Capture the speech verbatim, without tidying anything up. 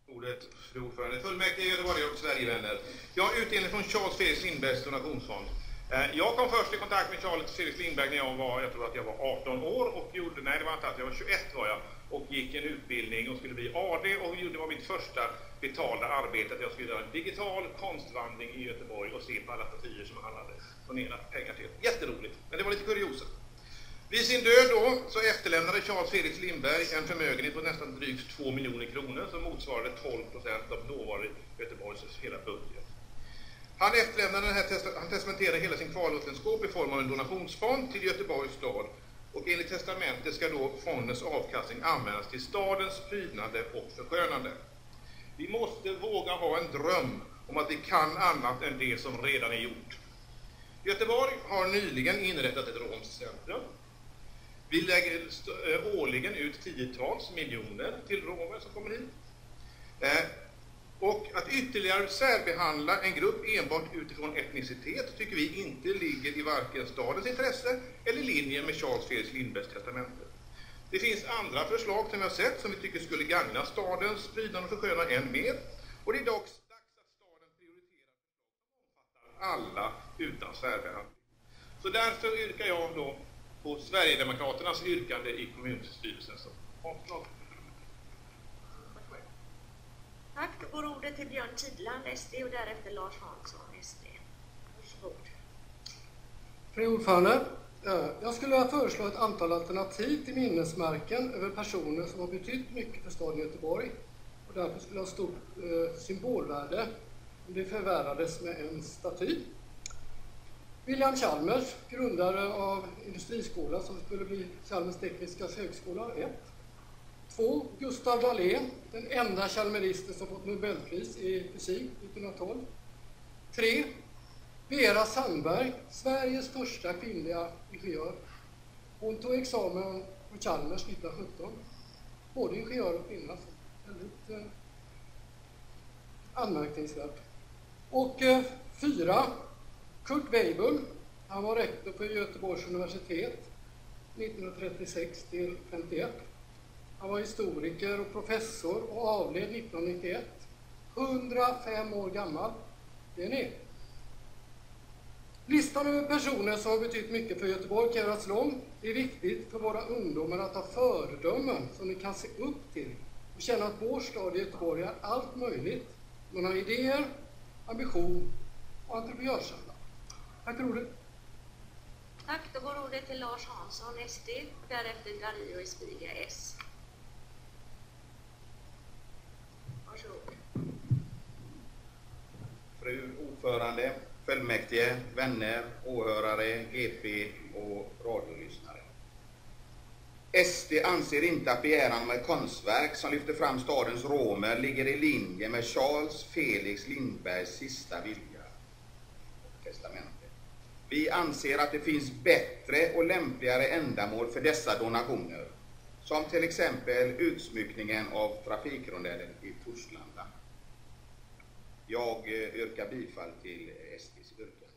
Ordet, fru ordförande. Fullmäktige i Göteborg och Sverigevänner. Jag har utdelning från Charles Felix Lindbergs donationsfond. Jag kom först i kontakt med Charles Felix Lindberg när jag var, jag tror att jag var arton år och gjorde, nej det var inte att jag var tjugoett var jag, och gick en utbildning och skulle bli A D och det var mitt första betalda arbete att jag skulle göra en digital konstvandring i Göteborg och se på alla partier som han hade donerat pengar till. Jätteroligt, men det var lite kuriosa. Vid sin död då så efterlämnade Charles Felix Lindberg en förmögenhet på nästan drygt två miljoner kronor som motsvarade tolv procent av dåvarande Göteborgs hela budget. Han efterlämnade den här testa han testamenterade hela sin kvarlåtenskap i form av en donationsfond till Göteborgs stad och enligt testamentet ska då fondens avkastning användas till stadens prydnande och förskönande. Vi måste våga ha en dröm om att vi kan annat än det som redan är gjort. Göteborg har nyligen inrättat ett romcentrum. Vi lägger årligen ut tiotals miljoner till romer som kommer hit. Eh, och att ytterligare särbehandla en grupp enbart utifrån etnicitet tycker vi inte ligger i varken stadens intresse eller linje med Charles Felix Lindbergs testamente. Det finns andra förslag som vi har sett som vi tycker skulle gagna stadens prydnad och försköna än mer. Och det är dags att staden prioriterar förslag som omfattar alla utan särbehandling. Så därför yrkar jag då på Sverigedemokraternas yrkande i kommunstyrelsen som avslag. Tack, då går ordet till Björn Tidland, S D, och därefter Lars Hansson, S D. Varsågod. Fru ordförande, jag skulle vilja föreslå ett antal alternativ till minnesmärken över personer som har betytt mycket för staden Göteborg och därför skulle ha stort eh, symbolvärde om det förvärrades med en staty. William Chalmers, grundare av industriskolan som skulle bli Chalmers tekniska högskola, ett. Två. Gustav Dahlén, den enda chalmeristen som fått Nobelpris i fysik nittonhundratolv. Tre. Vera Sandberg, Sveriges första kvinnliga ingenjör. Hon tog examen på Chalmers nittonhundrasjutton. Både ingenjör och kvinna. Väldigt eh, anmärkningsvärt. Och eh, fyra. Kurt Weibull, han var rektor på Göteborgs universitet nittonhundratrettiosex till femtioett. Han var historiker och professor och avled nittonhundranittioett. hundrafem år gammal. Det är ni. Listan över personer som har betytt mycket för Göteborg kan göras lång. Det är viktigt för våra ungdomar att ha föredömen som ni kan se upp till och känna att vår stad i Göteborg är allt möjligt. Man har idéer, ambition och entreprenörsanda. Tack för ordet. Tack, då går ordet till Lars Hansson, S D, och därefter Dario Espiga, S. Varsågod. Fru ordförande, fullmäktige, vänner, åhörare, G P och radiolyssnare. S D anser inte att begäran om ett konstverk som lyfter fram stadens romer ligger i linje med Charles Felix Lindbergs sista vilja och testamente. Vi anser att det finns bättre och lämpligare ändamål för dessa donationer, som till exempel utsmyckningen av trafikrondellen i Torslanda. Jag yrkar bifall till S D:s yrkande.